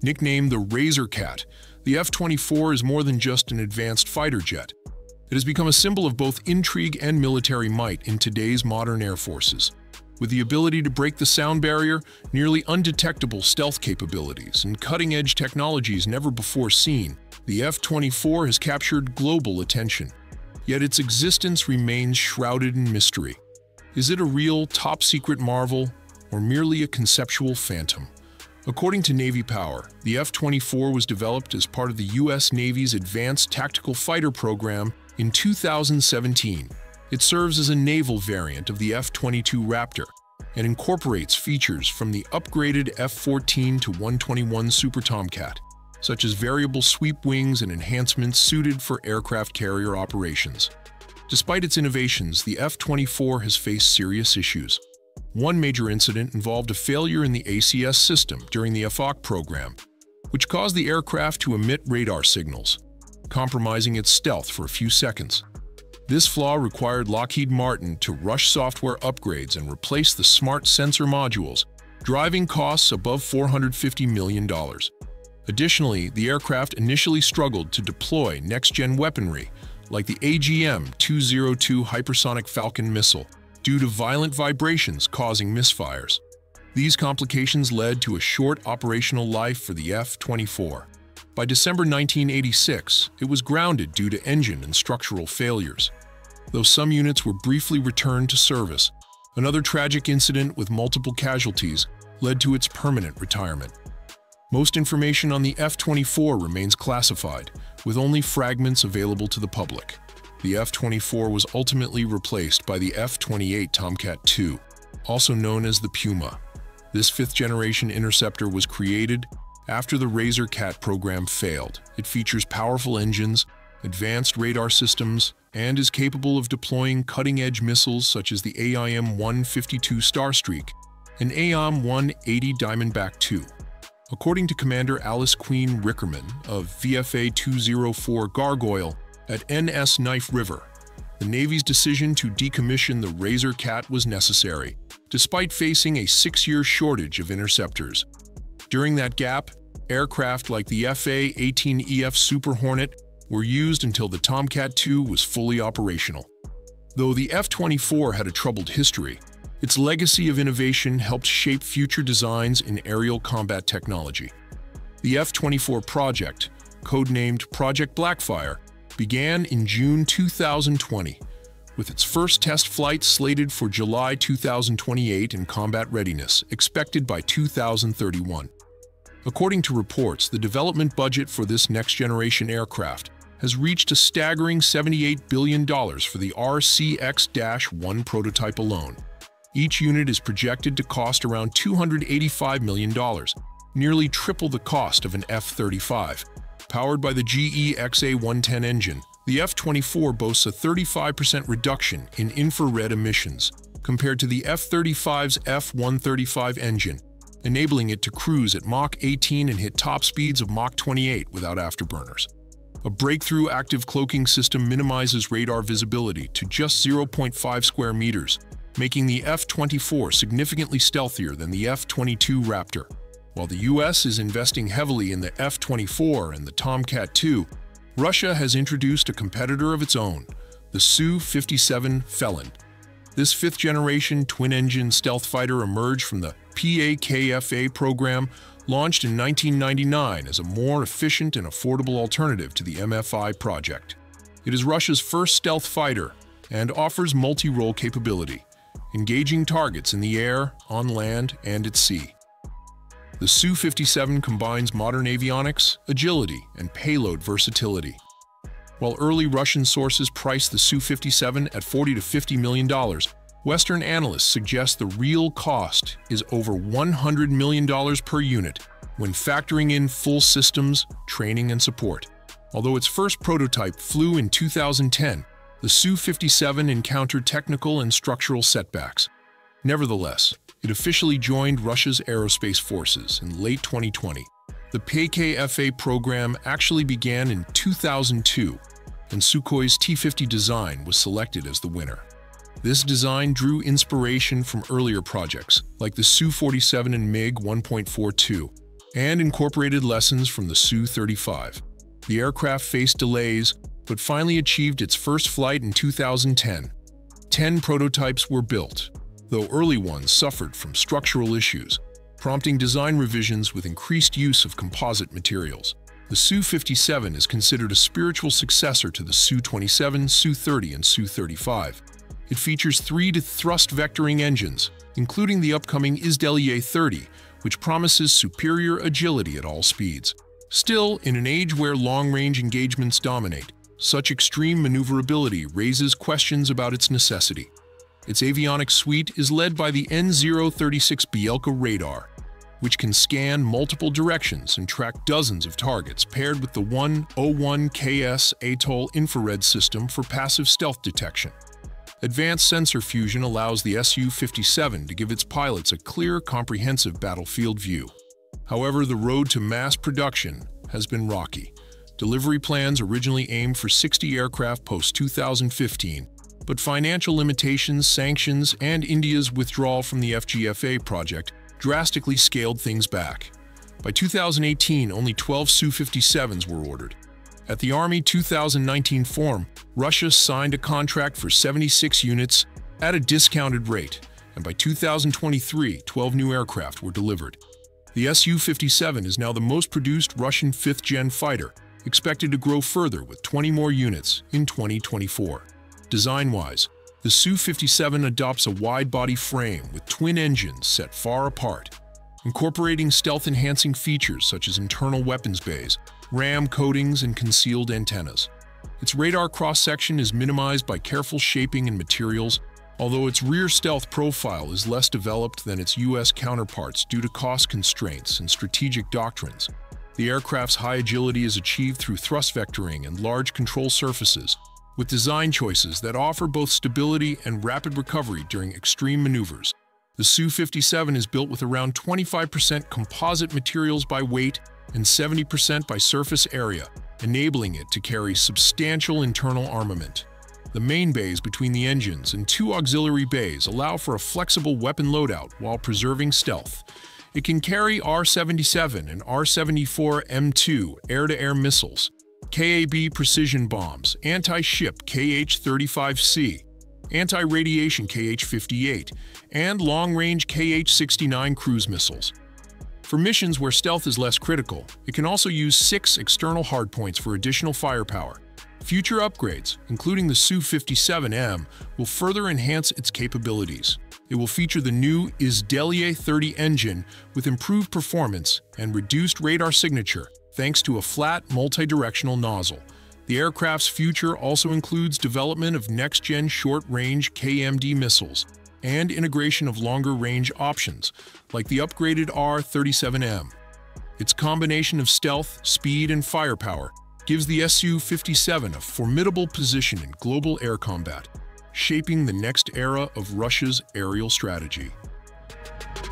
Nicknamed the Razer Cat, the F-24 is more than just an advanced fighter jet. It has become a symbol of both intrigue and military might in today's modern air forces. With the ability to break the sound barrier, nearly undetectable stealth capabilities, and cutting-edge technologies never before seen, the F-24 has captured global attention. Yet its existence remains shrouded in mystery. Is it a real, top-secret marvel, or merely a conceptual phantom? According to Navy Power, the F-24 was developed as part of the U.S. Navy's Advanced Tactical Fighter program in 2017. It serves as a naval variant of the F-22 Raptor and incorporates features from the upgraded F-14 to 121 Super Tomcat, such as variable sweep wings and enhancements suited for aircraft carrier operations. Despite its innovations, the F-24 has faced serious issues. One major incident involved a failure in the ACS system during the FOC program, which caused the aircraft to emit radar signals, compromising its stealth for a few seconds. This flaw required Lockheed Martin to rush software upgrades and replace the smart sensor modules, driving costs above $450 million. Additionally, the aircraft initially struggled to deploy next-gen weaponry, like the AGM-202 hypersonic Falcon missile, due to violent vibrations causing misfires. These complications led to a short operational life for the F-24. By December 1986, it was grounded due to engine and structural failures. Though some units were briefly returned to service, another tragic incident with multiple casualties led to its permanent retirement. Most information on the F-24 remains classified, with only fragments available to the public. The F-24 was ultimately replaced by the F-28 Tomcat II, also known as the Puma. This fifth-generation interceptor was created after the Razer Cat program failed. It features powerful engines, advanced radar systems, and is capable of deploying cutting-edge missiles such as the AIM-152 Starstreak and AIM-180 Diamondback II. According to Commander Alice Queen Rickerman of VFA 204 Gargoyle at NS Knife River, the Navy's decision to decommission the Razer Cat was necessary, despite facing a 6-year shortage of interceptors. During that gap, aircraft like the FA-18EF Super Hornet were used until the Tomcat II was fully operational. Though the F-24 had a troubled history, its legacy of innovation helped shape future designs in aerial combat technology. The F-24 project, codenamed Project Blackfire, began in June 2020, with its first test flight slated for July 2028 and combat readiness expected by 2031. According to reports, the development budget for this next-generation aircraft has reached a staggering $78 billion for the RCX-1 prototype alone. Each unit is projected to cost around $285 million, nearly triple the cost of an F-35. Powered by the GE XA-110 engine, the F-24 boasts a 35% reduction in infrared emissions compared to the F-35's F-135 engine, enabling it to cruise at Mach 18 and hit top speeds of Mach 28 without afterburners. A breakthrough active cloaking system minimizes radar visibility to just 0.5 square meters, making the F-24 significantly stealthier than the F-22 Raptor. While the U.S. is investing heavily in the F-24 and the Tomcat II, Russia has introduced a competitor of its own, the Su-57 Felon. This fifth-generation twin-engine stealth fighter emerged from the PAKFA program, launched in 1999 as a more efficient and affordable alternative to the MFI project. It is Russia's first stealth fighter and offers multi-role capability, engaging targets in the air, on land, and at sea. The Su-57 combines modern avionics, agility, and payload versatility. While early Russian sources priced the Su-57 at $40 to $50 million, Western analysts suggest the real cost is over $100 million per unit when factoring in full systems, training, and support. Although its first prototype flew in 2010, the Su-57 encountered technical and structural setbacks. Nevertheless, it officially joined Russia's aerospace forces in late 2020. The PAKFA program actually began in 2002, and Sukhoi's T-50 design was selected as the winner. This design drew inspiration from earlier projects, like the Su-47 and MiG-1.42, and incorporated lessons from the Su-35. The aircraft faced delays, but finally achieved its first flight in 2010. 10 prototypes were built, though early ones suffered from structural issues, prompting design revisions with increased use of composite materials. The Su-57 is considered a spiritual successor to the Su-27, Su-30, and Su-35. It features 3 thrust vectoring engines, including the upcoming F-28 30, which promises superior agility at all speeds. Still, in an age where long-range engagements dominate, such extreme maneuverability raises questions about its necessity. Its avionics suite is led by the N036 Bielka radar, which can scan multiple directions and track dozens of targets, paired with the 101KS Atoll infrared system for passive stealth detection. Advanced sensor fusion allows the Su-57 to give its pilots a clear, comprehensive battlefield view. However, the road to mass production has been rocky. Delivery plans originally aimed for 60 aircraft post-2015, but financial limitations, sanctions, and India's withdrawal from the FGFA project drastically scaled things back. By 2018, only 12 Su-57s were ordered. At the Army 2019 forum, Russia signed a contract for 76 units at a discounted rate, and by 2023, 12 new aircraft were delivered. The Su-57 is now the most produced Russian 5th-gen fighter, expected to grow further with 20 more units in 2024. Design-wise, the Su-57 adopts a wide-body frame with twin engines set far apart, incorporating stealth-enhancing features such as internal weapons bays, RAM coatings, and concealed antennas. Its radar cross-section is minimized by careful shaping and materials, although its rear stealth profile is less developed than its U.S. counterparts due to cost constraints and strategic doctrines. The aircraft's high agility is achieved through thrust vectoring and large control surfaces, with design choices that offer both stability and rapid recovery during extreme maneuvers. The Su-57 is built with around 25% composite materials by weight and 70% by surface area, enabling it to carry substantial internal armament. The main bays between the engines and 2 auxiliary bays allow for a flexible weapon loadout while preserving stealth. It can carry R-77 and R-74 M2 air-to-air missiles, KAB precision bombs, anti-ship KH-35C, anti-radiation KH-58, and long-range KH-69 cruise missiles. For missions where stealth is less critical, it can also use 6 external hardpoints for additional firepower. Future upgrades, including the Su-57M, will further enhance its capabilities. It will feature the new F-28 30 engine with improved performance and reduced radar signature thanks to a flat, multi-directional nozzle. The aircraft's future also includes development of next-gen short-range KMD missiles and integration of longer-range options, like the upgraded R-37M. Its combination of stealth, speed, and firepower gives the Su-57 a formidable position in global air combat, shaping the next era of Russia's aerial strategy.